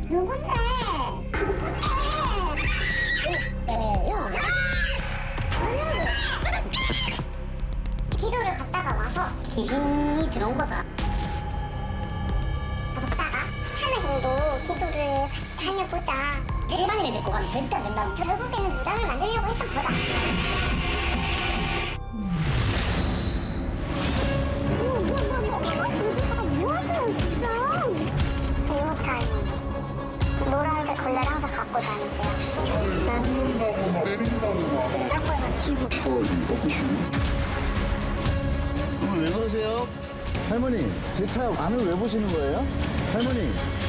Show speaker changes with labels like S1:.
S1: 누군데? 기도를 갔다가 와서 귀신이 들어온 거다. 목사가 3회 정도 기도를 같이 다녀보자. 일반인을 데리고 가면 절대 안 된다고. 결국에는 무당을 만들려고 했던 거다. 뭐 하시는 진짜? 경찰 노란색 걸레를 항상 갖고 다니세요.
S2: 차를 닦는다거나 때린다거나
S1: 무당벌만 치고.
S2: 차를 어떠시고?
S3: 왜 그러세요?
S4: 할머니, 제 차 안을 왜 보시는 거예요? 할머니.